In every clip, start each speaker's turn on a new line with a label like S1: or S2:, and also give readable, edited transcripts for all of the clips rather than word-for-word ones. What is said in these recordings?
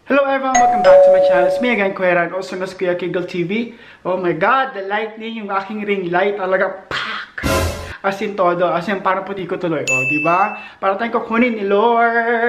S1: Hello everyone, welcome back to my channel. It's me again, Kuya, and also nas Kuya Kiggle TV. Oh my God, the lightning, yung aking ring light, talaga, pak! As in todo, as in parang puti ko tuloy. Oh, di ba? Para tayong kukunin ni Lord.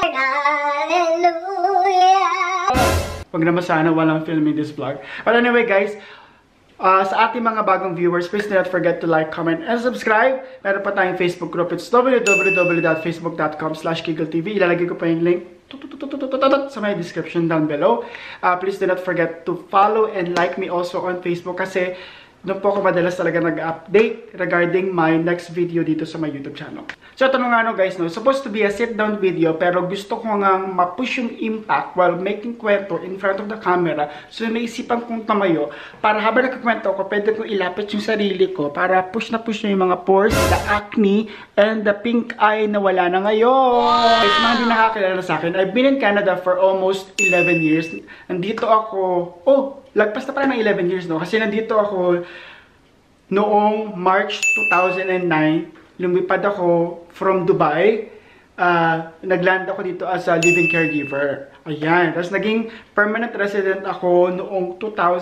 S1: Hallelujah! Huwag naman sana walang filming this vlog. But anyway guys, sa ating mga bagong viewers, please do not forget to like, comment, and subscribe. Meron pa tayong Facebook group. It's www.facebook.com/KiggleTV. Ilalagay ko pa yung link sa my description down below. Please do not forget to follow and like me also on Facebook kasi doon po ako madalas talaga nag-update regarding my next video dito sa my YouTube channel. So ito nga guys, supposed to be a sit-down video pero gusto ko nga ma-push yung impact while making kwento in front of the camera. So naisipan kong tamayo para habang nagkakwento ako, pwede kong ilapit yung sarili ko para push na yung mga pores, the acne, and the pink eye na wala na ngayon. Guys, mga hindi nakakilala sa akin, I've been in Canada for almost 11 years. Nandito ako, lagpas na pala ng 11 years, no? Kasi nandito ako noong March 2009. Lumipad ako from Dubai. Nagland ako dito as a living caregiver. Ayan. Tapos naging permanent resident ako noong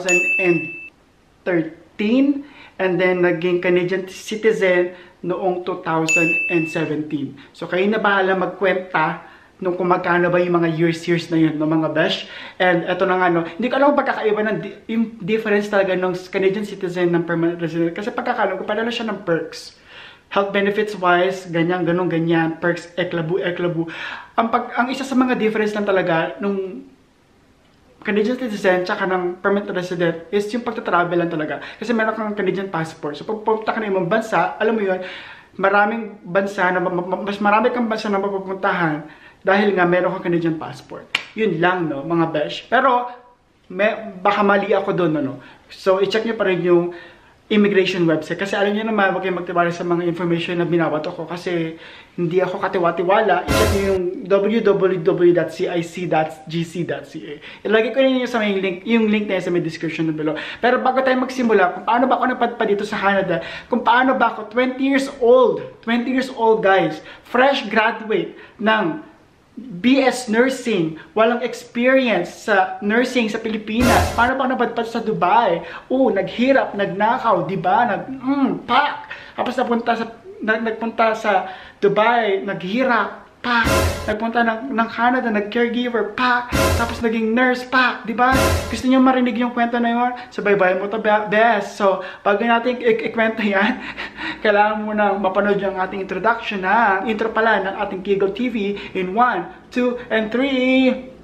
S1: 2013. And then naging Canadian citizen noong 2017. So kayo na bahala magkwenta nung kung magkano ba yung mga years na yun, no, mga besh. And eto na nga, hindi ko alam kung pagkakaiba ng yung difference talaga ng Canadian citizen ng permanent resident. Kasi pagkakalam ko, padala siya ng perks. Health benefits wise, ganyan, perks, eklabu. Ang isa sa mga difference lang talaga nung Canadian citizen tsaka ng permanent resident is yung pagta-travel lang talaga. Kasi meron kang Canadian passport. So pag pupunta ka na yung bansa, alam mo yun, maraming bansa na, mas marami kang bansa na mapupuntahan dahil nga meron kang Canadian passport. Yun lang, no, mga besh. Pero, baka mali ako doon, no. So, i-check nyo pa rin yung immigration website. Kasi alam nyo naman, huwag kayong magtiwala sa mga information na binabato ko. Kasi, hindi ako katiwa-tiwala. I-check nyo yung www.cic.gc.ca. Ilagay ko rin yung link na yun sa may description below. Pero bago tayo magsimula, kung paano ba ako napadpa dito sa Canada, kung paano ba ako 20 years old guys, fresh graduate ng BS Nursing, walang experience sa nursing sa Pilipinas. Paano pa napadpad sa Dubai? Naghirap, nagnakaw, di ba? Pak! Tapos nagpunta sa Dubai, naghirap, pak! Nagpunta ng Canada, nag-caregiver, pak! Tapos naging nurse, pak! Di ba? Gusto niyo marinig yung kwento na yun? Sabay-bayan mo to, best! So, bago natin ikwento yan, kailangan mo na mapanood yung ating introduction na intro pala ng ating Kiggle TV in 1, 2, and 3.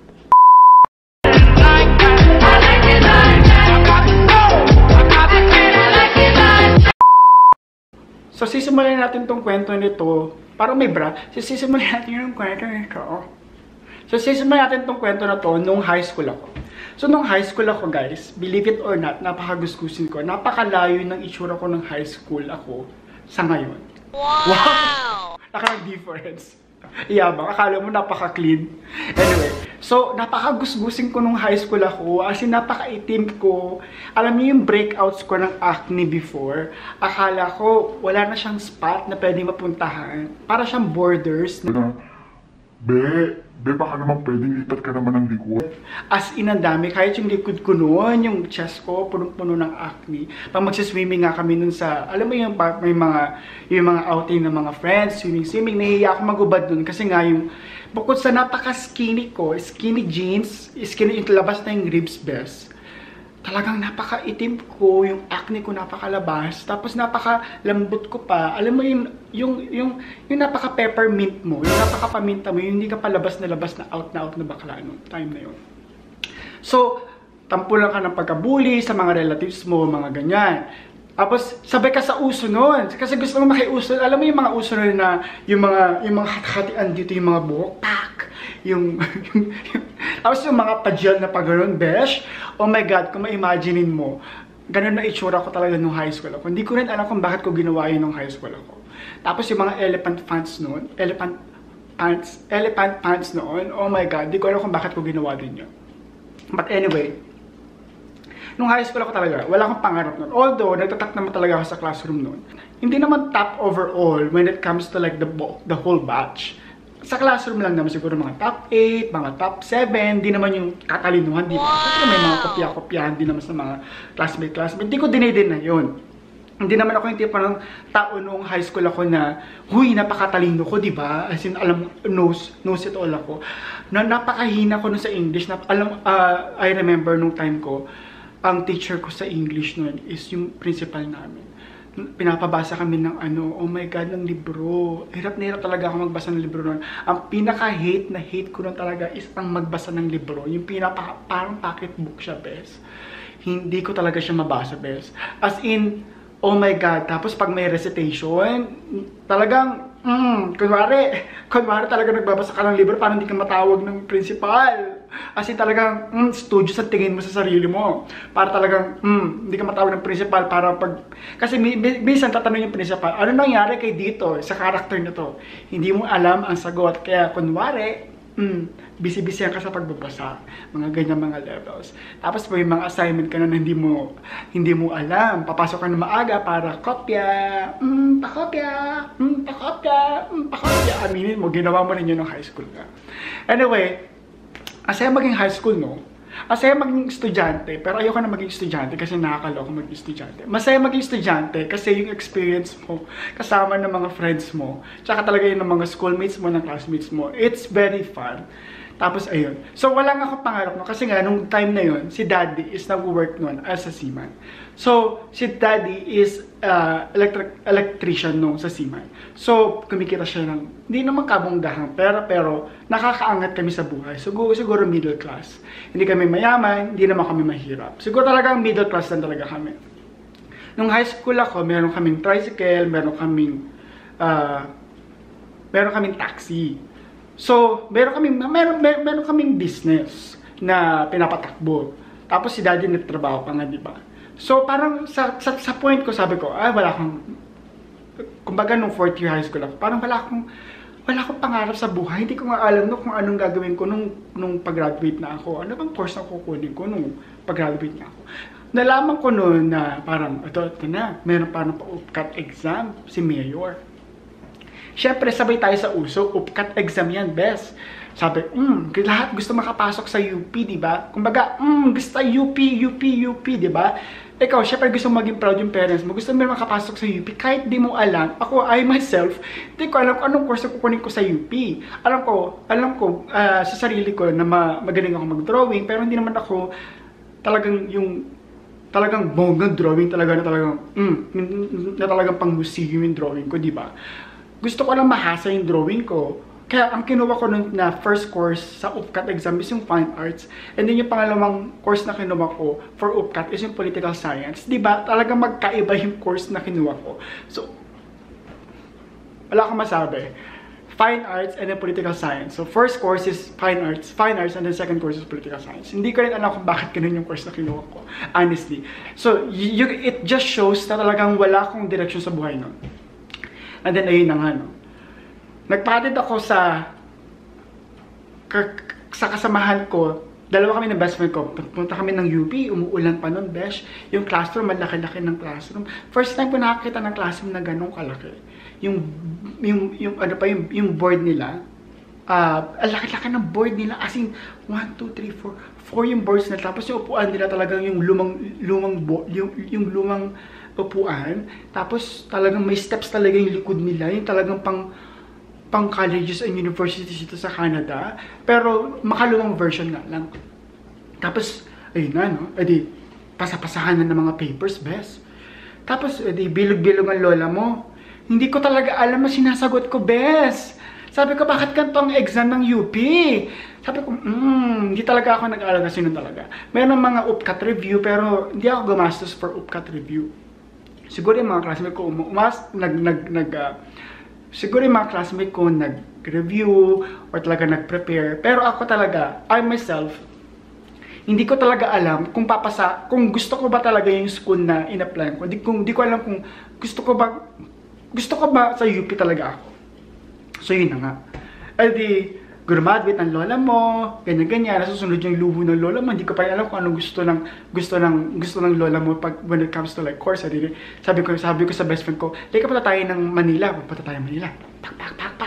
S1: So, sisimulan natin tong kwento nito. Parang may bra. So, sisimulan natin yung kwento nito. So, sisimulan natin tong kwento na to nung high school ako. So, nung high school ako, guys, believe it or not, napakaguskusin ko. Napakalayo ng itsura ko ng high school ako sa ngayon. Wow! Naka-difference. Iyabang, akala mo napaka-clean. Anyway, so, napakagusgusin ko nung high school ako. As in, napaka-itim ko. Alam niyo yung breakouts ko ng acne before. Akala ko, wala na siyang spot na pwedeng mapuntahan. Para siyang borders.
S2: Baka naman pwedeng lipat ka naman ng likod.
S1: As in, ang dami. Kahit yung likod ko noon, yung chest ko, punong-puno ng acne. Pag magsiswimming nga kami nun sa, alam mo yung may mga outing ng mga friends, swimming, nahihiya ako magubad nun. Kasi nga yung, bukod sa napaka-skinny ko, skinny jeans, skinny yung labas na yung ribs best. Talagang napaka-itim ko, yung acne ko napakalabas, tapos napaka-lambot ko pa. Alam mo yung napaka-peppermint mo, yung napaka-paminta mo, yung hindi ka pa labas na out na bakla no time na yun. So, tampulan ka ng pagka-bully sa mga relatives mo, mga ganyan. Tapos, sabay ka sa uso nun. Kasi gusto mo makiuso. Alam mo yung mga uso nun na, yung mga hati-hatian dito, yung mga buhok, pak! Tapos yung mga pa-gel na pag-ganon, besh. Oh my God, kung ma-imaginein mo, ganun na itsura ko talaga nung high school ako. Hindi ko rin alam kung bakit ko ginawa yun nung high school ako. Tapos yung mga elephant pants noon, elephant pants noon, oh my God, hindi ko alam kung bakit ko ginawa din yun. But anyway, nung high school ako talaga, wala akong pangarap noon. Although, nagtatak naman talaga ako sa classroom noon. Hindi naman top overall when it comes to like the whole batch. sa classroom lang naman siguro mga top 8, mga top 7, di naman yung katalinuhan, di ba? Siyempre may mga kopya-kopyahan din naman sa mga classmate. Hindi ko dinidin na yun. Hindi naman ako yung tipo ng tao noong high school ako na, huy, napakatalino ko, di ba? As in, alam, knows it all ako. Na napakahina ko nun sa English. I remember nung time ko, ang teacher ko sa English nun is yung principal namin. Pinapabasa kami ng oh my God, ng libro. Hirap na hirap talaga ako magbasa ng libro nun. Ang pinaka-hate na hate ko nun talaga is ang magbasa ng libro. Yung parang pocketbook siya, bes. Hindi ko talaga siya mabasa, bes. As in, oh my God, tapos pag may recitation, talagang, kunwari talaga nagbabasa ka ng libro, parang hindi ka matawag ng principal. As in talagang, studio sa tingin mo sa sarili mo. Para talagang, hindi ka matawag ng principal, para kasi minsan tatanong yung principal, ano nangyari kay dito, sa character nito? Hindi mo alam ang sagot, kaya kunwari, busy-busy ka sa pagbabasa, mga ganyan mga levels. Tapos may mga assignment ka na hindi mo alam, papasok ka na maaga para kopya, pakopya, aminin mo, ginawa mo rin yun ng high school ka. Anyway, asaya maging high school, no? Masaya maging estudyante, pero ayoko na maging estudyante kasi nakakaloko maging estudyante. Masaya maging estudyante kasi yung experience mo kasama ng mga friends mo, tsaka talaga yun ng mga schoolmates mo, ng classmates mo. It's very fun. Tapos ayun. So wala nga ako pangarap no kasi nga nung time na yun, si Daddy is nag-work noon as a seaman. So si Daddy is electrician nung sa seaman. So kumikita siya ng hindi naman kabonggahan pero nakakaangat kami sa buhay. Siguro middle class. Hindi kami mayaman, hindi naman kami mahirap. Siguro talagang middle class lang talaga kami. Nung high school ako, meron kaming tricycle, meron kaming taxi. So, meron kaming business na pinapatakbo. Tapos si Daddy nagtrabaho pa nga, di ba? So, parang sa point ko, sabi ko, wala akong, kumbaga nung 4th year high school ako, parang wala akong pangarap sa buhay. Hindi ko nga alam kung anong gagawin ko nung pag-graduate na ako. Ano bang course na kukunin ko nung pag-graduate na ako? Nalaman ko noon na parang, ito na, meron parang pa-UPCAT exam, si Mayor. Siyempre, sabay tayo sa uso, UPCAT exam yan, best. Sabi, lahat gusto makapasok sa UP, di ba? Kumbaga, gusto UP, di ba? Ikaw, syempre gusto maging proud yung parents mo. Gusto mo makapasok sa UP, kahit di mo alam. Ako, I myself, di ko alam kung anong course na kukunin ko sa UP. Alam ko sa sarili ko na magaling ako mag-drawing, pero hindi naman ako talagang bonggang drawing talaga na talagang pang museum yung drawing ko, di ba? Gusto ko lang mahasa yung drawing ko. Kaya ang kinuha ko nun na first course sa UPCAT exam is yung Fine Arts. And then yung pangalawang course na kinuha ko for UPCAT is yung Political Science. Diba? Talagang magkaiba yung course na kinuha ko. So, wala akong masabi. Fine Arts and then Political Science. So, first course is Fine Arts, and then second course is Political Science. Hindi ko rin alam kung bakit ganun yung course na kinuha ko. Honestly. So, it just shows na talagang wala akong direction sa buhay nun. And then, ayun na nga, no. Nagpatid ako sa kasamahan ko. Dalawa kami ng best friend ko. Punta kami ng UP, umuulan pa nun, besh. Yung classroom, malaki-laki ng classroom. First time ko nakakita ng classroom na ganun kalaki. Yung board nila, laki-laki ng board nila. As in, 1, 2, 3, 4 yung boards nila. Tapos yung upuan nila talagang yung lumang upuan. Tapos talagang may steps talaga yung likod nila. Yung talagang pang colleges and universities dito sa Canada. Pero makaluwang version nga lang. Tapos, ayun na, no? Edi, pasapasahan na ng mga papers, bes. Tapos, edi, bilog-bilog ang lola mo. Hindi ko talaga alam na sinasagot ko, bes. Sabi ko, bakit ganito ang exam ng UP? Sabi ko, hindi talaga ako nag-aaral kasi nun talaga. Meron mga UPCAT review, pero hindi ako gumastos for UPCAT review. Siguro yung mga classmate ko siguro yung mga classmate ko nag-review or talaga nag-prepare. Pero ako talaga, I myself, hindi ko talaga alam kung gusto ko ba talaga yung school na in-apply ko. Hindi ko alam kung gusto ko ba sa UP talaga ako. So yun na nga. Edi, graduate ng lola mo, ganyan-ganyan, nasusunod yung luho ng lola mo, hindi ko pa rin alam kung anong gusto ng lola mo when it comes to like course. Sabi ko sa best friend ko, teka, punta tayo ng Manila. Punta tayo ng Manila. Pak.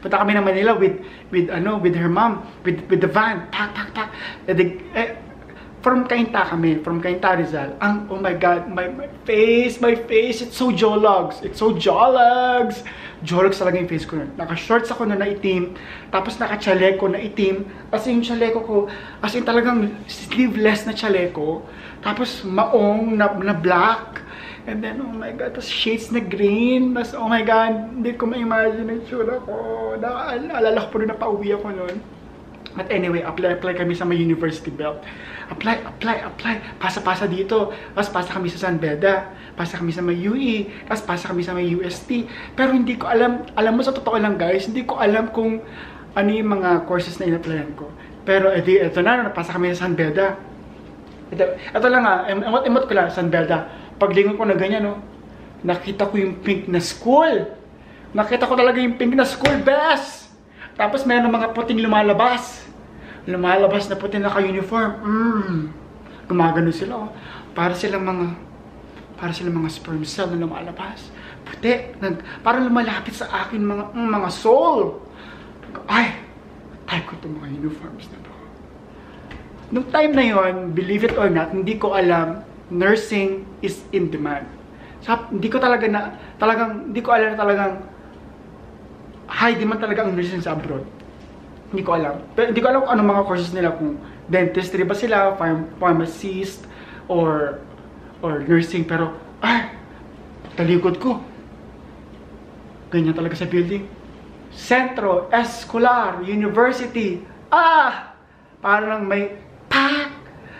S1: Punta kami ng Manila with her mom, with the van. Pak, pak, pak. From Cainta kami, from Cainta Rizal. Oh my God, my face, it's so jologs. It's so jologs. Jologs talaga yung face ko nun. Naka-shorts ako na itim, tapos naka-chaleko na itim. Kasi yung chaleko ko, as in talagang sleeveless na chaleko. Tapos maong na black. And then, oh my God, tapos shades na green. Tapos, oh my God, hindi ko ma-imagine yung tsura ko. Naalala ko po rin na pauwi ako nun. But anyway, apply kami sa may University Belt. Apply. Pasa dito. Tapos pasa kami sa San Beda. Pasa kami sa may UE. Tapos pasa kami sa may UST. Pero hindi ko alam mo sa totoo lang guys, hindi ko alam kung ano yung mga courses na in-applyan ko. Pero eto na, napasa kami sa San Beda. Ito lang emot ko lang, San Beda. Paglingon ko na ganyan, no, nakita ko yung pink na school. Nakita ko talaga yung pink na school, best! Tapos mayroon mga puting lumalabas. Lumalabas na puting naka-uniform. Gumagano sila, oh. Para silang mga sperm cell na lumalabas. Puti. Parang lumalapit sa akin mga soul. Ay, type ko itong mga uniforms na to. Nung time na yon, believe it or not, hindi ko alam nursing is in demand. So, hindi ko alam na talagang high demand talaga ang nursing sa abroad. Hindi ko alam. Pero hindi ko alam kung anong mga courses nila, kung dentistry ba sila, pharmacist, or nursing. Pero, talikod ko. Ganyan talaga sa building. Centro Escolar University. Parang may pak,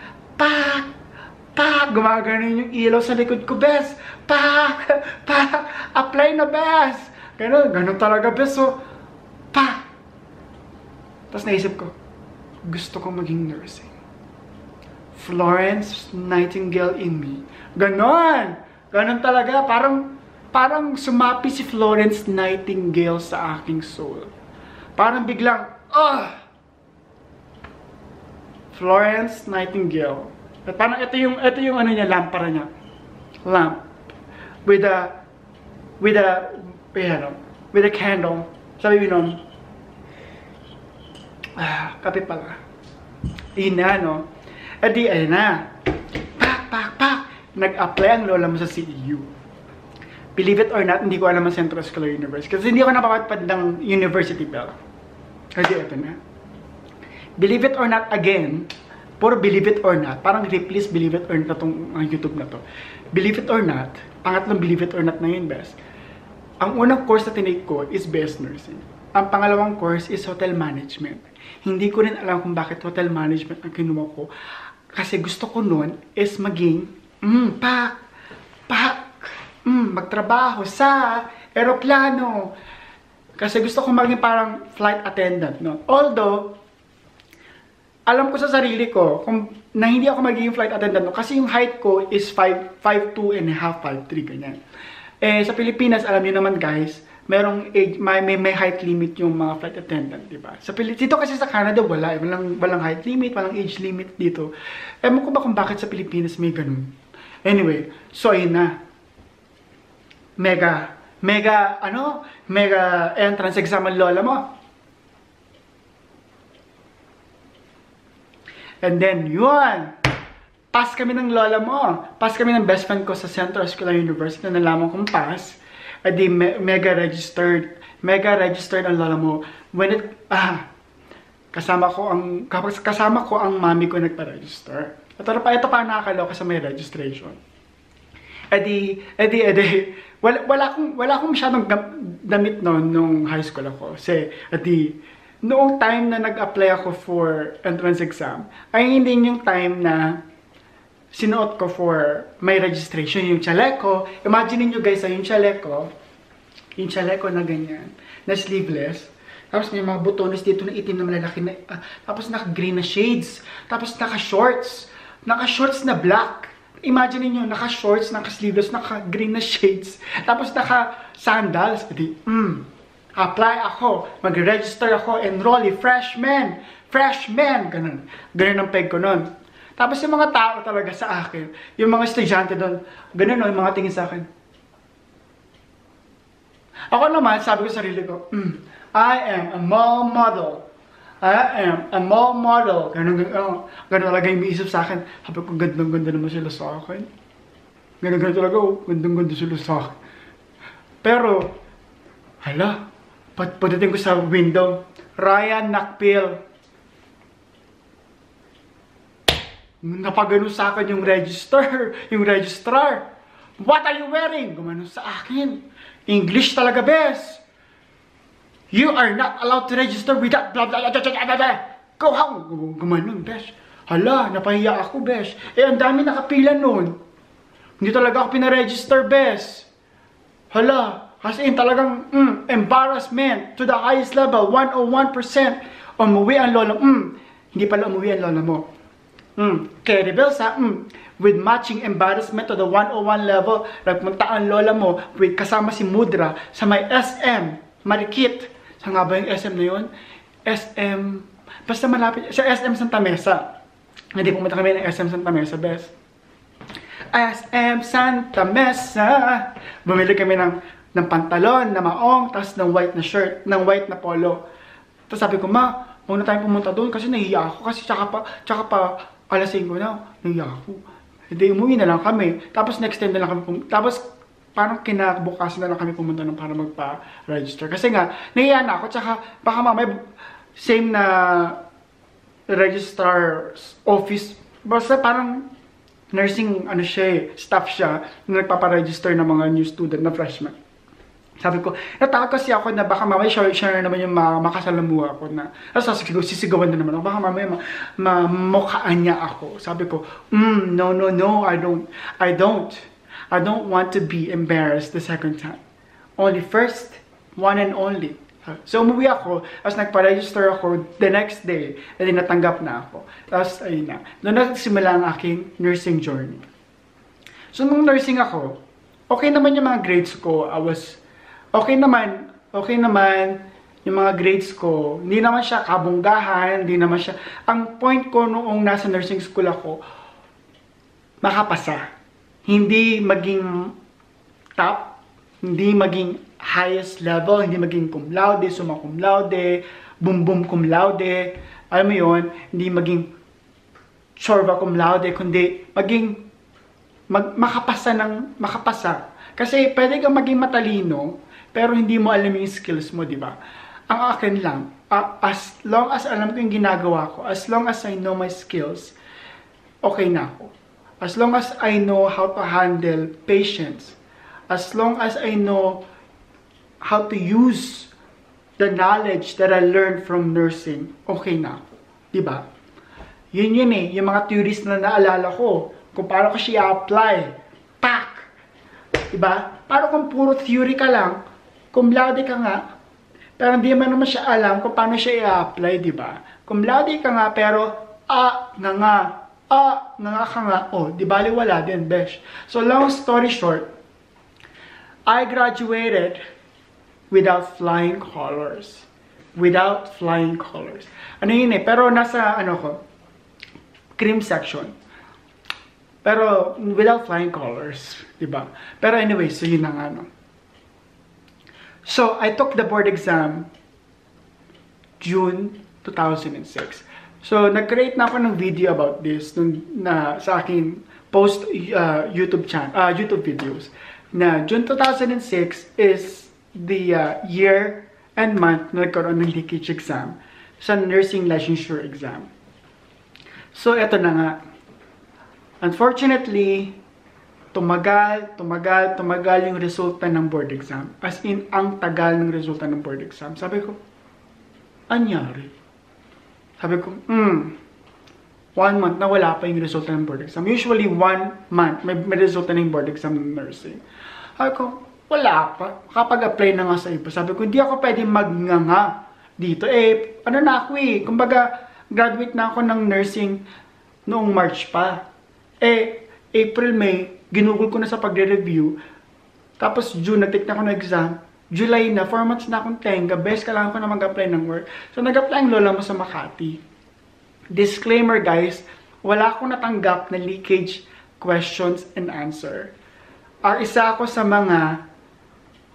S1: gumagano yung ilaw sa likod ko, bes. Pak, apply na, bes. Ganun talaga, bes. So, tapos naisip ko, gusto ko maging nursing. Florence Nightingale in me. Ganon talaga. Parang sumapi si Florence Nightingale sa aking soul. Parang biglang, Florence Nightingale. At parang ito yung ano niya, lampara niya. Lamp. With a candle. Sabi mo nun, kape pala. Yun na, no? At di, ayun na. Pak! Nag-apply ang lola mo sa CEU. Believe it or not, hindi ko alam ang Central Escolar University. Kasi hindi ako napapatpad ng University Bell. Kasi ito na. Believe it or not again, puro believe it or not, parang Ripley's believe it or not itong YouTube na to. Believe it or not, pangatlong believe it or not na yun, best. Ang unang course na tinake ko is best nursing. Ang pangalawang course is hotel management. Hindi ko rin alam kung bakit hotel management ang kinuha ko. Kasi gusto ko nun is maging, magtrabaho sa aeroplano. Kasi gusto ko maging parang flight attendant, no? Although, alam ko sa sarili ko na hindi ako magiging flight attendant, no? Kasi yung height ko is 5'2 and a half, 5'3", ganyan. Sa Pilipinas, alam niyo naman guys, merong age, may height limit yung mga flight attendant, di ba? Dito kasi sa Canada, walang height limit, walang age limit dito. Ewan ko ba kung bakit sa Pilipinas may ganun. Anyway, so ayun na. Mega entrance exam ang lola mo. And then, yun. Pass kami ng lola mo. Pass kami ng best friend ko sa Central Escolar University na nalaman kong pass. At di, mega registered ang lola mo. When it, kasama ko ang mami ko nagpa-register. Ito pa nakakaloka sa may registration. Edi, wala akong masyadong damit noon nung high school ako. Kasi, noong time na nag-apply ako for entrance exam, ay hindi yung time na sinuot ko for may registration, yung chaleco. Imagine niyo guys, yung chaleco na ganyan, na sleeveless. Tapos may mga butones dito na itim na malalaki na, tapos naka-green na shades. Tapos naka-shorts na black. Imagine niyo, naka-shorts, naka-sleeveless, naka-green na shades. Tapos naka-sandals. Apply ako, mag-register ako, enrollee, freshman, ganun ang peg ko nun. Tapos yung mga tao talaga sa akin, yung mga estudyante doon, ganun yung mga tingin sa akin. Ako naman, sabi ko sa sarili ko, I am a mall model. I am a mall model. Ganun talaga yung iisip sa akin. Sabi ko, gandang-ganda naman sila sa akin. Ganun talaga, gandang-ganda sila sa akin. Pero, hala, pagdating ko sa window, Ryan Nakpil. Napagano sa akin yung registrar. What are you wearing? Gumano sa akin. English talaga, bes. You are not allowed to register without blah blah blah blah blah. Go home. Gumanon, bes. Hala, napahiya ako, bes. Ang dami nakapila nun. Hindi talaga ako pinaregister, bes. Hala, kasi talagang embarrassment to the highest level, 101%. Umuwi ang lola. Hindi pala umuwi ang lola mo. Kaya rebels ha, with matching embarrassment to the 101 level, nagpunta ang lola mo with kasama si Mudra sa may SM, Marikit. Saan nga ba yung SM na yun? SM, basta malapit, sa SM Santa Mesa. Hindi pumunta kami ng SM Santa Mesa, bes. SM Santa Mesa. Bumili kami ng pantalon na maong, tapos ng white na shirt, ng white na polo. Tapos sabi ko, ma, huwag na tayong pumunta doon kasi nahiya ako. Kasi tsaka pa alas 5 na, nahiya ako. Hindi, umuwi na lang kami. Tapos next time na lang kami tapos parang kinabukasan na lang kami pumunta ng para magpa-register. Kasi nga, nahiya na ako. Tsaka baka mamaya same na registrar's office. Basta parang nursing staff siya na nagpaparegister ng mga new student na freshman. Sabi ko, natakot kasi ako na baka mamaya siya na naman yung makasalamuha ako na. Tapos sisigawan na naman ako. Baka mamaya mamukhaan niya ako. Sabi ko, no, I don't want to be embarrassed the second time. Only first, one and only. So umuwi ako, tapos nagpa-register ako the next day, at natanggap na ako. Tapos ayun na. Doon nagsimula ang aking nursing journey. So nung nursing ako, okay naman yung mga grades ko. Okay naman yung mga grades ko. Hindi naman siya kabunggahan, hindi naman siya. Ang point ko noong nasa nursing school ako, makapasa. Hindi maging top, hindi maging highest level, hindi maging cum laude, summa cum laude, boom cum laude. Alam mo yun, hindi maging sorba cum laude, kundi maging makapasa. Kasi pwede kang maging matalino, pero hindi mo alam yung skills mo, di ba? Ang akin lang, as long as alam ko yung ginagawa ko, as long as I know my skills, okay na ako. As long as I know how to handle patients, as long as I know how to use the knowledge that I learned from nursing, okay na ako. Di ba? Yun yung mga theories na naalala ko, kung paano ko siya apply. Pak! Di ba? Paano kung puro theory ka lang, cum laude ka nga, pero hindi man naman siya alam kung paano siya i-apply, di ba? Cum laude ka nga, pero nga ka nga, di bali wala din, besh. So, long story short, I graduated without flying colors. Without flying colors. Ano yun pero nasa, cream section. Pero, without flying colors, di ba? Pero anyway, so yun na nga, So, I took the board exam June 2006. So, nag-create na ako ng video about this sa aking post YouTube videos. Na June 2006 is the year and month na nagkaroon ng leakage exam sa nursing licensure exam. So, eto na nga. Unfortunately, tumagal yung resulta ng board exam. As in, ang tagal ng resulta ng board exam. Sabi ko, anyari? Sabi ko, 1 month na wala pa yung resulta ng board exam. Usually, 1 month may resulta ng board exam ng nursing. Sabi ko, wala pa. Kapag-apply na nga sa iba. Sabi ko, hindi ako pwede magnganga dito. Ano na ako kumbaga, graduate na ako ng nursing noong March pa. April, May, ginugol ko na sa pagre-review. Tapos June, nag-take na ako ng exam. July na, 4 months na akong tenga. Best, kailangan ko na mag-apply ng work. So, nag-apply ang lola mo sa Makati. Disclaimer, guys, wala akong natanggap na leakage questions and answer. Isa ako sa mga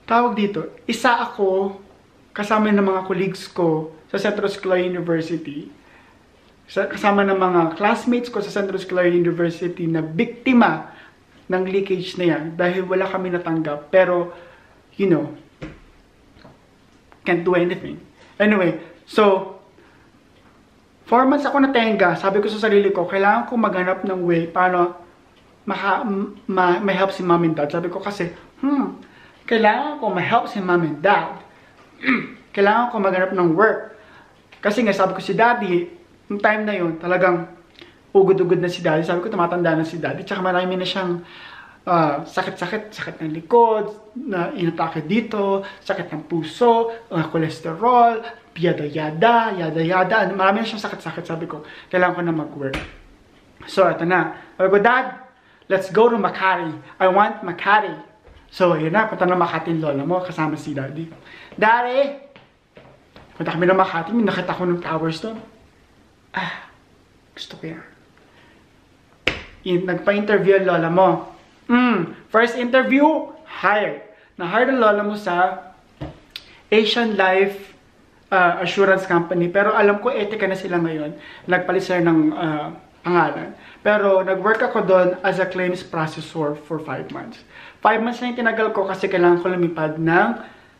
S1: tawag dito, isa ako kasama ng mga colleagues ko sa Central Escolar University, kasama ng mga classmates ko sa Central Escolar University na biktima ng leakage na yan dahil wala kami natanggap. Pero, you know, can't do anything. Anyway, so, 4 months ako natenga. Sabi ko sa sarili ko, kailangan ko maghanap ng way paano may help si mom and dad. Sabi ko kasi, kailangan ko ma-help si mom and dad. Kailangan ko maghanap ng work. Kasi nga, sabi ko si daddy, yung time na yun, talagang ugod-ugod na si daddy. Sabi ko, tumatanda na si daddy. Tsaka marami na siyang sakit ng likod, na inatake dito, sakit ng puso, cholesterol, yada. Marami na siyang sakit-sakit. Sabi ko, kailangan ko na mag-work. So, ito na. Sabi ko, Dad, let's go to Makati. I want Makati. So, yun na. Punta na Makati yung lola mo, kasama si Daddy. Daddy! Punta kami na Makati. Nakita ko ng towers doon. Gusto ko yan. Nagpa-interview ang lola mo. First interview, hired. Na-hire ang lola mo sa Asian Life Assurance Company. Pero alam ko, etika na sila ngayon. Nagpalit sila ng pangalan. Pero nag-work ako doon as a claims processor for 5 months. 5 months na yung tinagal ko kasi kailangan ko lumipad ng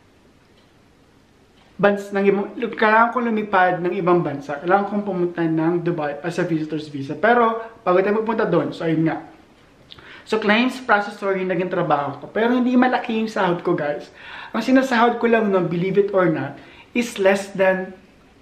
S1: ibang bansa. Kailangan kong pumunta ng Dubai as a visitor's visa. Pero, bago tayo pupunta doon, so ayun nga. So, claims processor yung naging trabaho ko. Pero hindi malaki yung sahod ko, guys. Ang sinasahod ko lang nun, believe it or not, is less than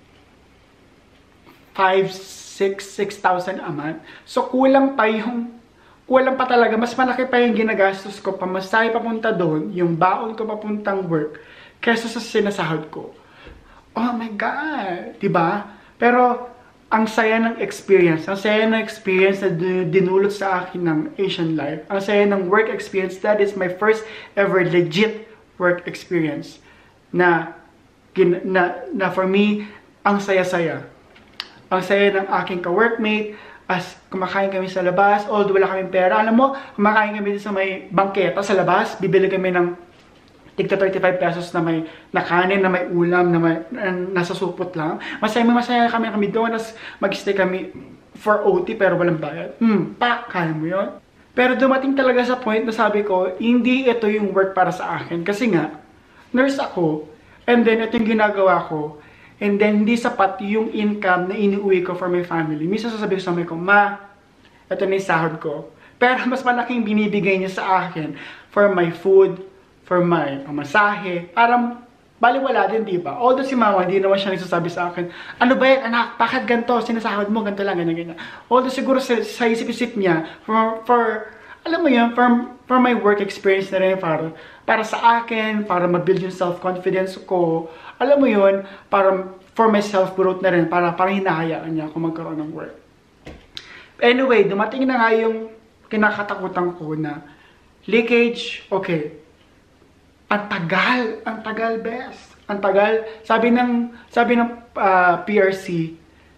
S1: 6,000 a month. So, kulang pa talaga. Mas malaki pa yung ginagastos ko. Pamasahe papunta doon, yung baon ko papuntang work, kaysa sa sinasahod ko. Oh my God! Diba? Pero, ang saya ng experience. Ang saya ng experience na dinulot sa akin ng Asian Life. Ang saya ng work experience. That is my first ever legit work experience. Na for me, ang saya-saya. Ang saya ng aking ka-workmate, as kumakain kami sa labas, although wala kaming pera. Alam mo, kumakain kami sa may bangketa sa labas, bibili kami ng tigta 35 pesos na may kanin, na may ulam, na nasa supot lang. Masaya kami doon, as mag-stay kami for OT pero walang bayad. Kaya mo yun? Pero dumating talaga sa point na sabi ko, hindi ito yung work para sa akin. Kasi nga, nurse ako, and then ito yung ginagawa ko, and then hindi sapat yung income na iniuwi ko for my family. Minsan sasabihin ko sa ko, Ma, ito na yung sahod ko. Pero mas malaking binibigay niya sa akin for my food, for my pamasahe. Parang baliwala din, di ba? Although si mama, hindi naman siya nagsasabi sa akin, ano ba yan, anak, bakit ganito? Sinasahod mo, ganito lang, ganyan. Although siguro sa isip-isip niya, alam mo yun, for my work experience na rin, para sa akin, para ma-build yung self-confidence ko, alam mo yun, for my self-growth na rin, para hinahayaan niya ako magkaroon ng work. Anyway, dumating na nga yung kinakatakutan ko na leakage, okay. Ang tagal, best. Ang tagal. Sabi ng PRC,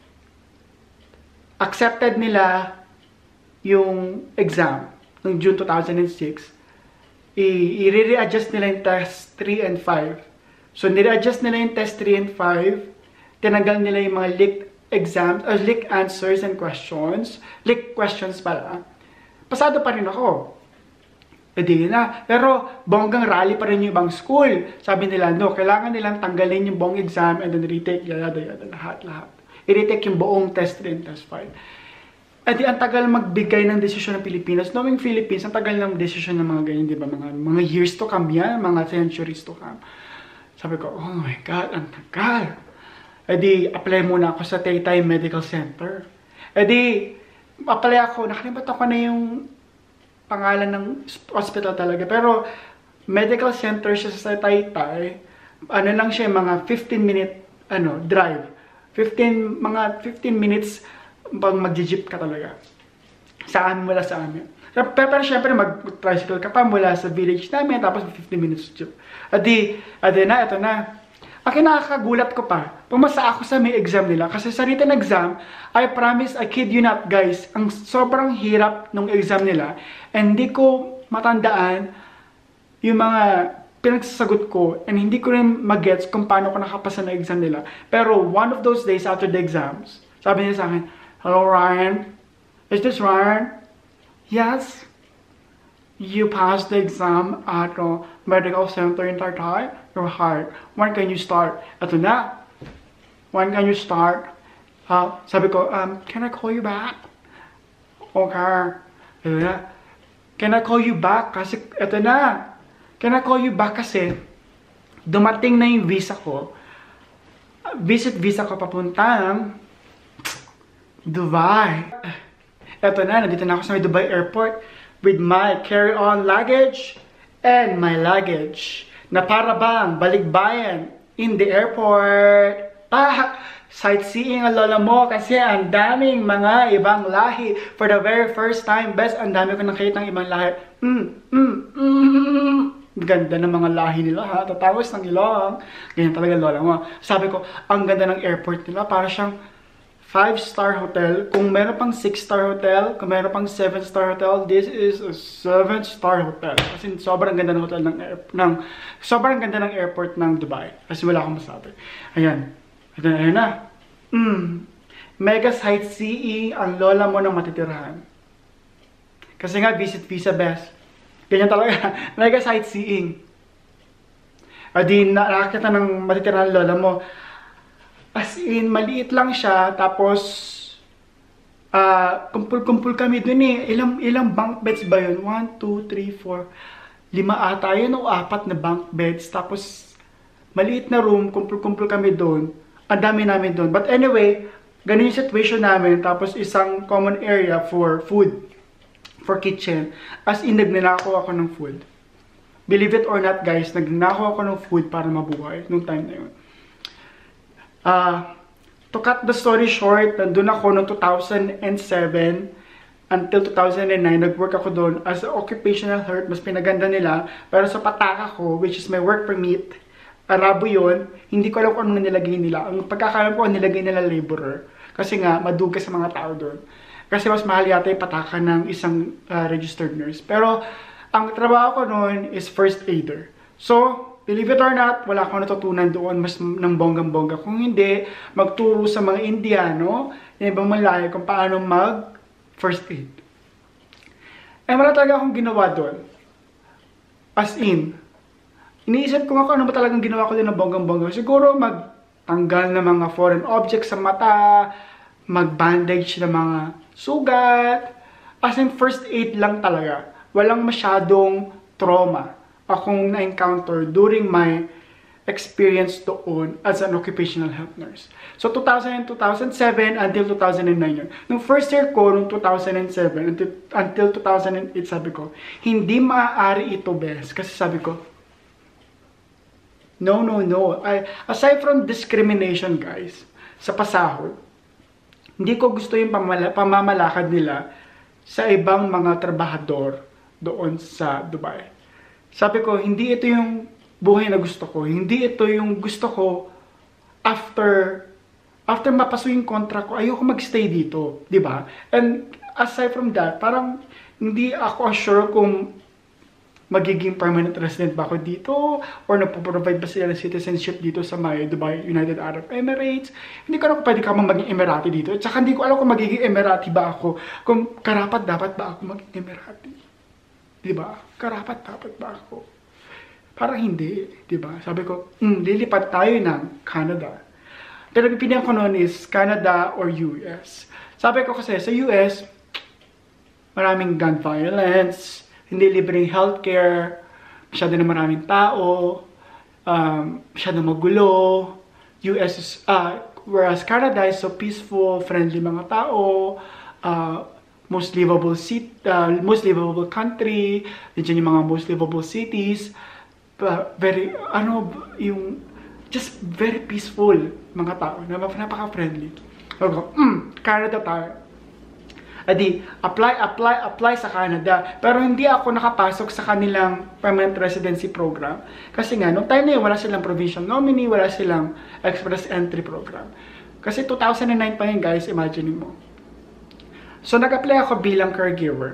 S1: accepted nila yung exam ng June 2006. I-re-adjust nila yung test 3 and 5. So, nire-adjust nila yung test 3 and 5. Tinanggal nila yung mga leaked exams, leaked answers and questions. Leaked questions pala. Pasado pa rin ako. Hindi na. Pero, bonggang rally pa rin yung ibang school. Sabi nila, no, kailangan nilang tanggalin yung buong exam and then retake, lahat. I-retake yung buong test 3 and test 5. At ang tagal magbigay ng desisyon ng Pilipinas. Knowing Philippines, ang tagal ng desisyon ng mga ganyan, di ba? Mga years to come yan, mga centuries to come. Sabi ko, oh my God, ang tagal. Di, apply muna ako sa Taytay Medical Center. Di, apply ako, nakalimutan ko na yung pangalan ng hospital talaga. Pero, medical center siya sa Taytay. Ano lang siya, mga 15-minute drive. 15 minutes pag mag-jeep ka talaga. Mula sa amin. Pero syempre, mag-tricycle ka pa mula sa village namin, tapos 15 minutes jeep. Ito na. Ang kinakagulat ko pa, pumasa ako sa may exam nila. Kasi sa written exam, I promise, I kid you not guys, ang sobrang hirap ng exam nila. And di ko matandaan yung mga pinagsasagot ko and hindi ko rin mag-gets kung paano ko nakapasa na exam nila. Pero one of those days after the exams, sabi niya sa akin, "Hello Ryan, is this Ryan?" "Yes." "You passed the exam at Medical Center in Tartay. You're hired. When can you start?" Ito na. "When can you start?" Sabi ko, "Can I call you back?" "Okay." Ito na. "Can I call you back?" Kasi, ito na. "Can I call you back?" Kasi, dumating na yung visa ko. Visit visa ko papuntang Dubai. Ito na, nandito na ako sa Dubai Airport with my carry-on luggage and my luggage na para bang balikbayan in the airport. Sightseeing ang lola mo kasi ang daming mga ibang lahi. For the very first time, best, ang dami ko nakita ng ibang lahi. Ganda ng mga lahi nila ha, tatawis ng ilong. Ganyan talaga lola mo. Sabi ko, ang ganda ng airport nila, para siyang 5-star hotel. Kung meron pang 6-star hotel, kung meron pang 7-star hotel, this is a 7-star hotel. Kasi sobrang ganda ng hotel sobrang ganda ng airport ng Dubai. Kasi wala akong masabi. Ayan. Ayan na. Mega sightseeing ang lola mo ng matitirahan. Kasi nga, visit visa best. Ganyan talaga. Mega sightseeing. Di nakakita ng matitirahan lola mo. As in, maliit lang siya. Tapos, kumpul-kumpul kami dun eh. Ilang bunk beds ba yun? 1, 2, 3, 4, 5 ata yun o 4 na bunk beds. Tapos, maliit na room. Kumpul-kumpul kami dun. Ang dami namin dun. But anyway, ganun yung situation namin. Tapos, isang common area for food. For kitchen. As in, nagnanakaw ako ng food. Believe it or not guys, nagnanakaw ako ng food para mabuhay nung time na yun. To cut the story short, nandun ako noong 2007 until 2009, nag-work ako doon as an occupational health, mas pinaganda nila. Pero sa pataka ko, which is my work permit, Arabo yun, hindi ko alam kung ano nilagay nila. Ang pagkakalam ko, nilagay nila laborer. Kasi nga, maduga sa mga tao doon. Kasi mas mahal yata yung pataka ng isang registered nurse. Pero, ang trabaho ko noon is first aider. So, believe it or not, wala akong natutunan doon mas ng bonggang-bongga. Kung hindi, magturo sa mga Indiano, yung ibang malaya kung paano mag-first aid. Eh, wala talaga akong ginawa doon. As in, iniisip ko nga kung ano ba talagang ginawa ko din ng bonggang-bongga. Siguro magtanggal ng mga foreign objects sa mata, mag-bandage ng mga sugat. As in, first aid lang talaga. Walang masyadong trauma akong na-encounter during my experience doon as an occupational health nurse. So, 2007 until 2009 yun. Nung first year ko, nung 2007 until 2008, sabi ko, hindi maaari ito, best. Kasi sabi ko, no. Aside from discrimination, guys, sa pasahod, hindi ko gusto yung pamamalakad nila sa ibang mga trabahador doon sa Dubai. Sabi ko, hindi ito yung buhay na gusto ko. Hindi ito yung gusto ko after mapaso yung contract ko, ayoko magstay dito. Diba? And aside from that, parang hindi ako sure kung magiging permanent resident ba ako dito or napoprovide ba sila ng citizenship dito sa may Dubai, United Arab Emirates. Hindi ko alam kung pwede ka maging Emirati dito. At saka hindi ko alam kung magiging Emirati ba ako. Kung karapat dapat ba ako maging Emirati. Diba? Karapat dapat ba ako? Parang hindi. Diba? Sabi ko, lilipat tayo ng Canada. Pero pipilian ko noon is Canada or US. Sabi ko kasi sa US, maraming gun violence, hindi libreng healthcare, masyado na maraming tao, masyado magulo. US is, whereas Canada is so peaceful, friendly mga tao, most livable country, diyan yung mga most livable cities, very, just very peaceful mga tao, napaka-friendly. So, Canada tayo. Adi, apply sa Canada. Pero hindi ako nakapasok sa kanilang permanent residency program. Kasi nga, nung time na yun, wala silang provincial nominee, wala silang express entry program. Kasi 2009 pa yun, guys, imagine mo. So, nag-apply ako bilang caregiver.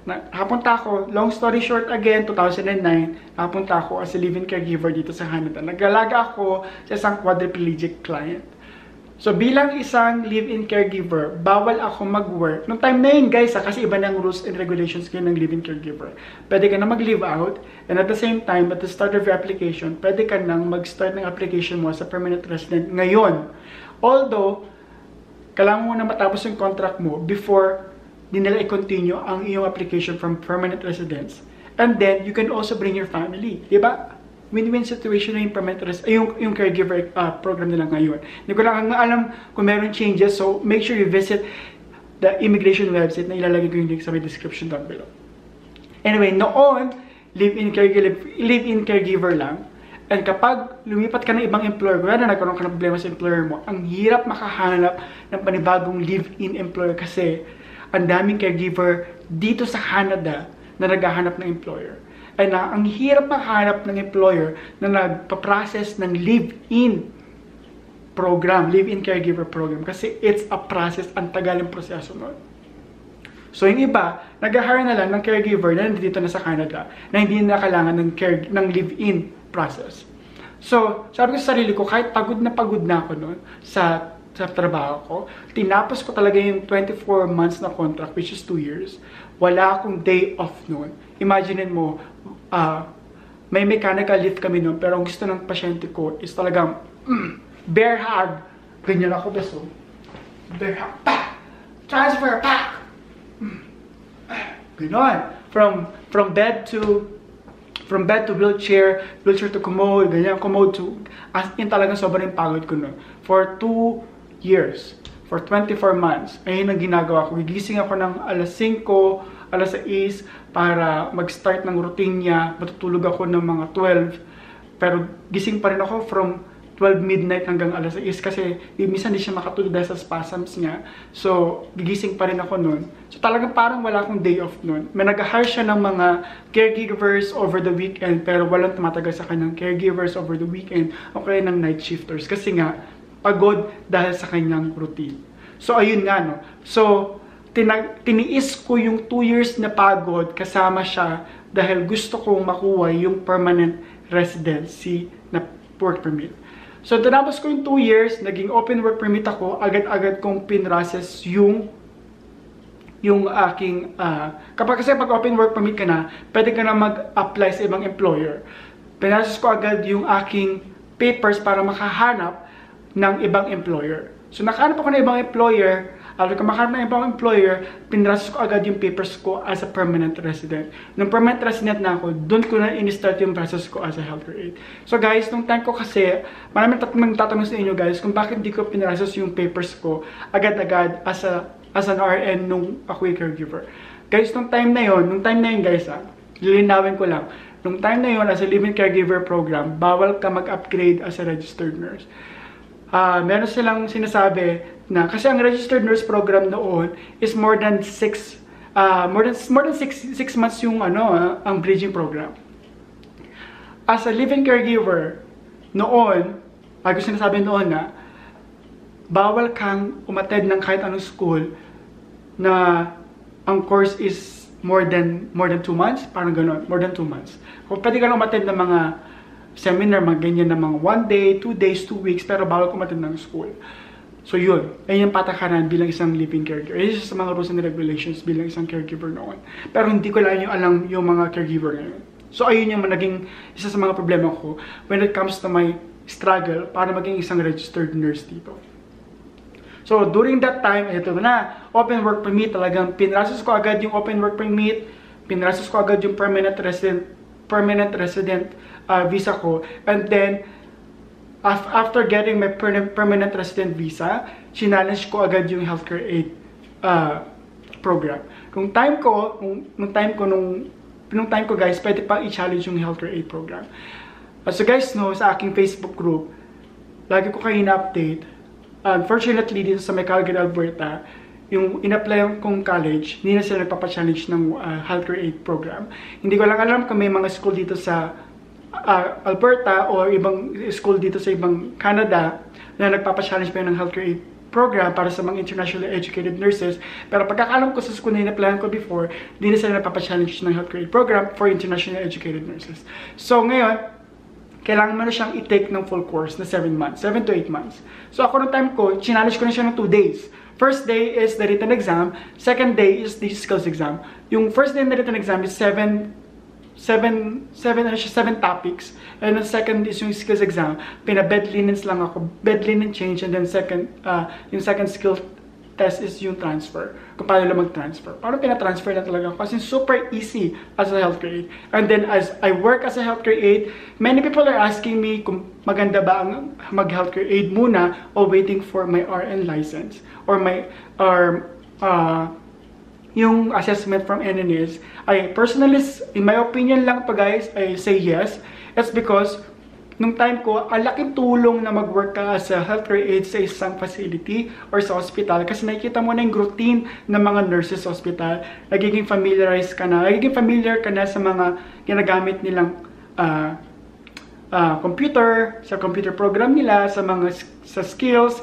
S1: Nakapunta ako, long story short again, 2009, nakapunta ako as a live-in caregiver dito sa Canada. Nag-alaga ako sa isang quadriplegic client. So, bilang isang live-in caregiver, bawal ako mag-work. Nung time na yun, guys, kasi iba ng rules and regulations kayo ng live-in caregiver. Pwede ka na mag-live out, and at the same time, at the start of your application, pwede ka nang mag-start ng application mo sa permanent resident ngayon. Although, kailangan mo na matapos yung contract mo before di nila i-continue ang iyong application from permanent residence. And then, you can also bring your family. Diba? Win-win situation na yung permanent yung caregiver program nila ngayon. Hindi ko lang alam kung meron changes, so make sure you visit the immigration website na ilalagay ko yung link sa my description down below. Anyway, noon, live-in caregiver lang. And kapag lumipat ka ng ibang employer, kaya na nagkaroon ka ng problema sa employer mo, ang hirap makahanap ng panibagong live-in employer kasi ang daming caregiver dito sa Canada na naghahanap ng employer. And ang hirap makahanap ng employer na nagpa-process ng live-in program, live-in caregiver program, kasi it's a process, ang tagal ng proseso nun. So yung iba, nag-hire na lang ng caregiver na nandito na sa Canada, na hindi na kailangan ng live-in process. So, sabi ko sa sarili ko, kahit pagod na ako nun sa trabaho ko, tinapos ko talaga yung 24 months na contract, which is 2 years. Wala akong day off nun. Imagine mo, may mechanical lift kami nun, pero ang gusto ng pasyente ko is talagang bear hug. Ganyan ako, beso. Bear hug, pa! Transfer, pa! Ganon. From bed to wheelchair to commode, ganyan, commode to, as in talagang sobrang pagod ko nun. For 2 years, for 24 months, ayun ang ginagawa ko. Gigising ako ng alas 5, alas 6, para mag-start ng routine niya. Matutulog ako ng mga 12, pero gising pa rin ako from 12 midnight hanggang alas 6 kasi minsan hindi siya makatulog dahil sa spasms niya. So, gigising pa rin ako nun. So, talagang parang wala akong day off nun. May nag-hire siya ng mga caregivers over the weekend, pero walang tumatagal sa kanyang caregivers over the weekend o kaya ng night shifters kasi nga, pagod dahil sa kanyang routine. So, ayun nga, no. So, tiniis ko yung 2 years na pagod kasama siya dahil gusto kong makuha yung permanent residency na work permit. So, tinapos ko yung 2 years, naging open work permit ako, agad-agad kong pinrocess yung aking, kasi pag open work permit ka na, pwede ka na mag-apply sa ibang employer. Pinrocess ko agad yung aking papers para makahanap ng ibang employer. So, nakahanap ako ng ibang employer. After ko makahanap ng ibang employer, pinrocess ko agad yung papers ko as a permanent resident. Nung permanent resident na ako, doon ko na in-start yung process ko as a healthcare aide. So guys, nung time ko kasi, maraming tatanong sa inyo guys, kung bakit di ko pinrocess yung papers ko agad-agad as an RN nung ako yung caregiver. Guys, nung time na yun guys lilinawin ko lang, nung time na yun as a live-in caregiver program, bawal ka mag-upgrade as a registered nurse. Meron silang sinasabi na kasi ang registered nurse program noon is more than 6 months yung ang bridging program. As a live-in caregiver noon, gusto sinasabi noon na bawal kang umattend ng kahit anong school na ang course is more than 2 months, parang gano'n, more than 2 months. Kung pwede ka lang umattend ng mga seminar, mga ganyan na mga 1 day, 2 days, 2 weeks, pero bawal kumatin ng school. So yun, ayun yung patakaran bilang isang living caregiver. Ayun sa mga rules and regulations bilang isang caregiver noon. Pero hindi ko lang alam yung mga caregiver ngayon. So ayun yung naging isa sa mga problema ko when it comes to my struggle para maging isang registered nurse dito. So during that time, ito na, open work permit, talagang pinrocess ko agad yung open work permit, pinrocess ko agad yung permanent resident visa ko, and then after getting my permanent resident visa, challenge ko agad yung healthcare aid program. Nung time ko guys, pwede pa i-challenge yung healthcare aid program. So guys, no, sa aking Facebook group, lagi ko kayo na-update. Unfortunately, dito sa Calgary, Alberta, yung in-apply kong college, hindi na sila nagpapa-challenge ng healthcare aid program. Hindi ko lang alam kung may mga school dito sa Alberta o ibang school dito sa ibang Canada na nagpapa-challenge pa ng healthcare aid program para sa mga internationally educated nurses. Pero pagkakalam ko sa school na in-applyan ko before, di na sila napapa-challenge ng healthcare aid program for internationally educated nurses. So ngayon, kailangan mo na siyang i-take ng full course na 7 months, 7 to 8 months. So ako ng time ko, challenge ko na siya ng 2 days. First day is the written exam, second day is the skills exam. Yung first day na written exam is 7 topics. And the second is yung skills exam. Pina-bed linens lang ako. Bed linen change. And then yung second skill test is yung transfer. Kung paano lang mag-transfer. Paano pina-transfer na talaga ako? Kasi super easy as a healthcare aide. And then as I work as a healthcare aide, many people are asking me kung maganda ba ang mag-healthcare aide muna or waiting for my RN license. Or yung assessment from NNS. I personally, in my opinion lang pa guys, I say yes. It's because nung time ko, ang laking tulong na mag-work ka as a healthcare aide sa isang facility or sa hospital kasi nakikita mo na yung routine ng mga nurses sa hospital. Nagiging familiar ka na sa mga ginagamit nilang computer, sa computer program nila, sa skills,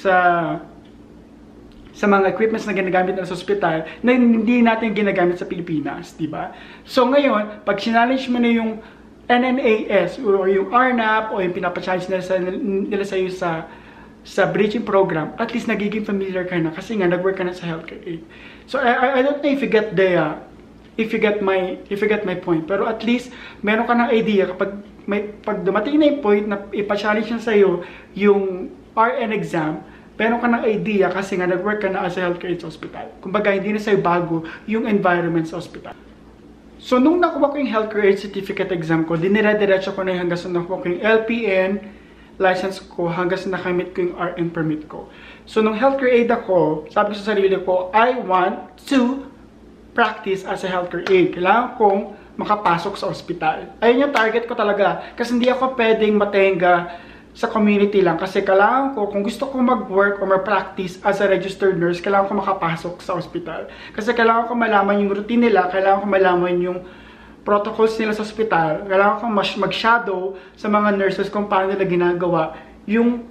S1: sa mga equipments na ginagamit sa hospital na hindi natin ginagamit sa Pilipinas, di ba? So ngayon, pag challenge mo na yung NNAS or yung RNAP o yung pinapa-challenge nila sa iyo sa bridging program, at least nagiging familiar ka na kasi nga nag-work ka na sa healthcare aid. So I don't know if you get my point, pero at least meron ka ng idea kapag pag dumating na yung point na ipa-challenge na sa iyo yung RN exam, meron ka ng idea kasi nga nag-work ka na as a healthcare aid sa hospital. Kumbaga, hindi na sa'yo bago yung environment sa hospital. So, nung nakuha ko yung healthcare aid certificate exam ko, dinire-diretso ko na hanggang sa nakuha ko yung LPN license ko, hanggang sa nakamit ko yung RN permit ko. So, nung healthcare aid ako, sabi ko sa sarili ko, I want to practice as a healthcare aid. Kailangan kong makapasok sa hospital. Ayun yung target ko talaga. Kasi hindi ako pwedeng matenga sa community lang kasi kailangan ko, kung gusto ko mag-work or mag-practice as a registered nurse, kailangan ko makapasok sa hospital. Kasi kailangan ko malaman yung routine nila, kailangan ko malaman yung protocols nila sa hospital, kailangan ko mag-shadow sa mga nurses kung paano nila ginagawa yung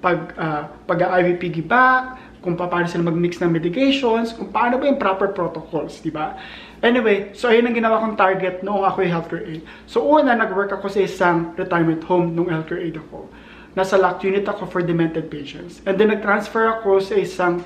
S1: pag-IV piggyback, kung paano sila mag-mix ng medications, kung paano ba yung proper protocols, di ba? Anyway, so ayun ang ginawa kong target noong ako yung healthcare aid. So una, nag-work ako sa isang retirement home nung healthcare aid ako. Nasa locked unit ako for demented patients. And then nag-transfer ako sa isang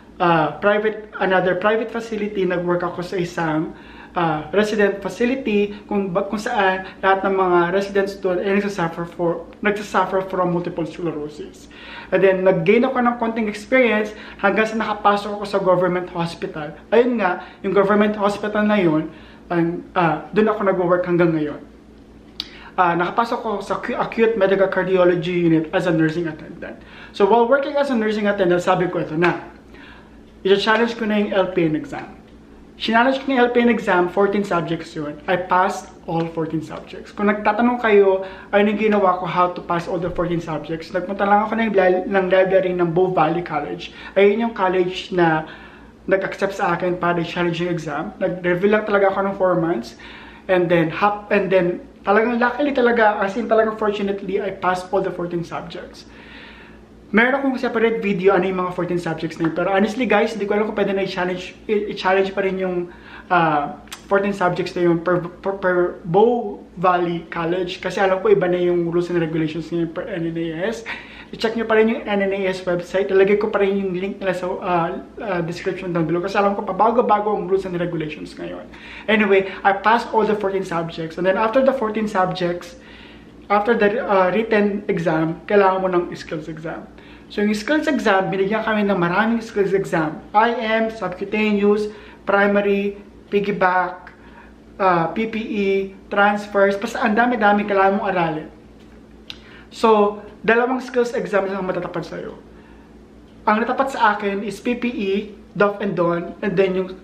S1: another private facility. Nag-work ako sa isang resident facility kung saan lahat ng mga residents doon ay nagsasuffer from multiple sclerosis. And then nag-gain ako ng konting experience hanggang sa nakapasok ako sa government hospital. Ayun nga, yung government hospital na yun, doon ako nag-work hanggang ngayon. Nakapasok ko sa acute medical cardiology unit as a nursing attendant. So while working as a nursing attendant, sabi ko ito na, i-challenge ko na yung LPN exam. Challenge ko yung LPN exam, 14 subjects yun. I passed all 14 subjects. Kung nagtatanong kayo, ano yung ginawa ko how to pass all the 14 subjects, nagpunta lang ako ng library ng Bow Valley College. Ayun yung college na nag-accept sa akin para i-challenge yung exam. Nag-review lang talaga ako ng 4 months. And then talagang luckily talaga, as in talagang fortunately, I passed all the 14 subjects. Meron akong separate video ano yung mga 14 subjects na yun. Pero honestly guys, hindi ko alam kung pwede na i-challenge pa rin yung 14 subjects na yun per Bow Valley College. Kasi alam ko iba na yung rules and regulations niya per NNAS. I-check nyo pa rin yung NNAS website. Ilagay ko pa rin yung link nila sa description down below. Kasi alam ko pa bago-bago ang rules and regulations ngayon. Anyway, I passed all the 14 subjects. And then after the 14 subjects, after the written exam, kailangan mo ng skills exam. So yung skills exam, binigyan kami ng maraming skills exam. IM, subcutaneous, primary, piggyback, PPE, transfers, basta ang dami-dami kailangan mong aralin. So, dalawang skills exam ang matatapat sa'yo. Ang natapat sa akin is PPE, DOF and DON, and then yung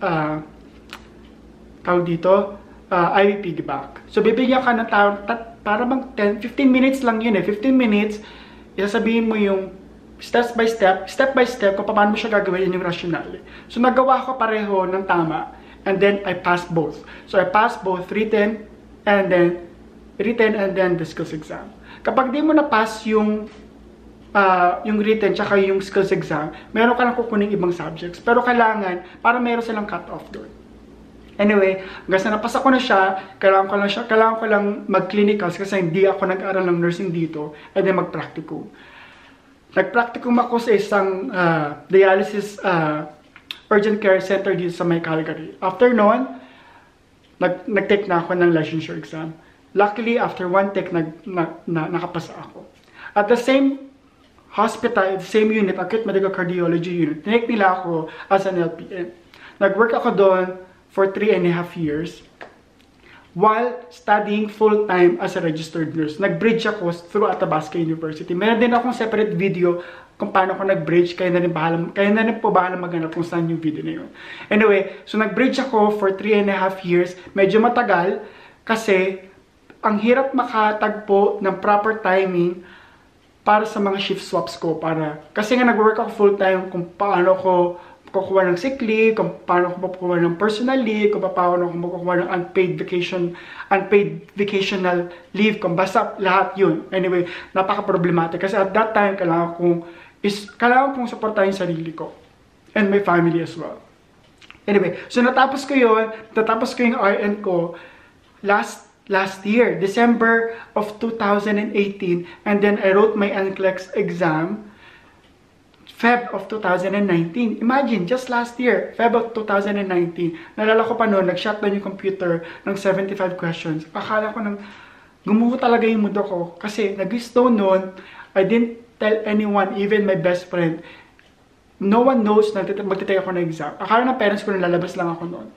S1: tawag dito, IV piggyback. So, bibigyan ka ng para bang 15 minutes lang yun 15 minutes, isasabihin mo yung step by step, kung paano mo siya gagawin, yun yung rationale. So, nagawa ko pareho ng tama, and then I passed both. So, I passed both written and then the skills exam. Kapag di mo na-pass yung yung written tsaka yung skills exam, meron ka lang kukunin ibang subjects. Pero kailangan, para meron silang cut-off doon. Anyway, hanggang sa napasa ko na siya, kailangan ko lang mag-clinicals kasi hindi ako nag-aral ng nursing dito, and then mag-practicum. Nag-practicum ako sa isang dialysis urgent care center dito sa may Calgary. After noon, nag-take na ako ng licensure exam. Luckily, after one take, nakapasa ako. At the same hospital, the same unit, acute medical cardiology unit, tinake nila ako as an LPN. Nag-work ako doon for 3.5 years while studying full-time as a registered nurse. Nag-bridge ako through Athabasca University. Meron din akong separate video kung paano ako nag-bridge. Kaya na rin po bahala maghanap kung saan yung video na yun. Anyway, so nag-bridge ako for 3.5 years. Medyo matagal kasi ang hirap makatagpo ng proper timing para sa mga shift swaps ko. Kasi nga nag-work ako full-time kung paano ko kukuha ng sick leave, kung paano ko kukuha ng personal leave, kung paano ko kukuha ng unpaid vacational leave, kung basta lahat yun. Anyway, napaka-problematic kasi at that time, kailangan kong supportahin yung sarili ko and my family as well. Anyway, so natapos ko yung RN ko last year, December of 2018, and then I wrote my NCLEX exam Feb of 2019. Imagine, just last year, Feb of 2019, nalala ko pa noon, nag-shutdown yung computer ng 75 questions. Akala ko gumuho talaga yung mundo ko. Kasi nag-stone noon, I didn't tell anyone, even my best friend. No one knows na magtitake ako ng exam. Akala ng parents ko na lalabas lang ako noon.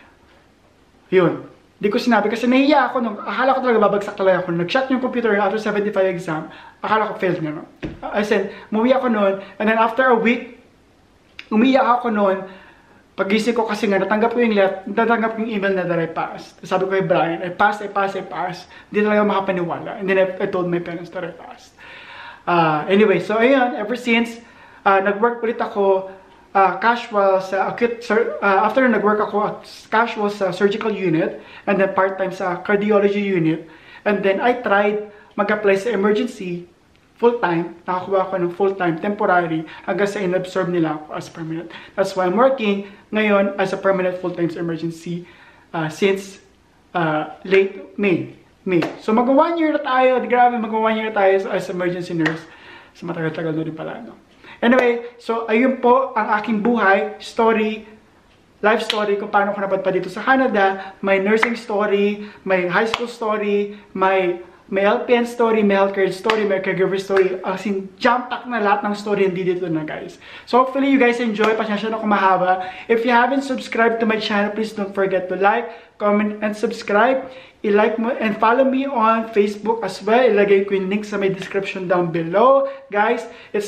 S1: Yun. Di ko sinabi kasi nahiya ako nung akala ko talaga babagsak talaga ako. Nag-shut yung computer after 75 exam. Akala ko failed na no. I said, umuwi ako noon and then after a week, umiyak ako noon. Pagising ko kasi nga natanggap ko yung email na that I passed. Sabi ko kay Brian, I passed. Hindi talaga makapaniwala. And then I told my parents that I passed. Anyway, so ayun, ever since nag-work ulit ako casual sa after nag-work ako casual sa surgical unit and then part-time sa cardiology unit, and then I tried mag-apply sa emergency full-time. Nakakuha ako ng full-time temporary hanggang sa inabsorb nila ako as permanent. That's why I'm working ngayon as a permanent full-time sa emergency since late May. So mag-1 year na tayo. Grabe, mag-1 year na tayo as emergency nurse. So matagal-tagal na rin pala, no? Anyway, so ayun po ang aking buhay, life story kung paano ko napadpad dito sa Canada, may nursing story, may high school story, may LPN story, may healthcare story, may caregiver story, as in jump-pack na lahat ng story hindi dito na guys. So hopefully you guys enjoy, pasensya na kung mahaba. If you haven't subscribed to my channel, please don't forget to like, comment, and subscribe. I-like mo and follow me on Facebook as well. Ilagay ko yung link sa may description down below. Guys, it's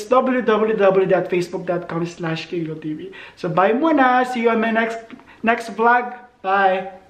S1: www.facebook.com/KiloTV. So bye muna. See you on my next vlog. Bye!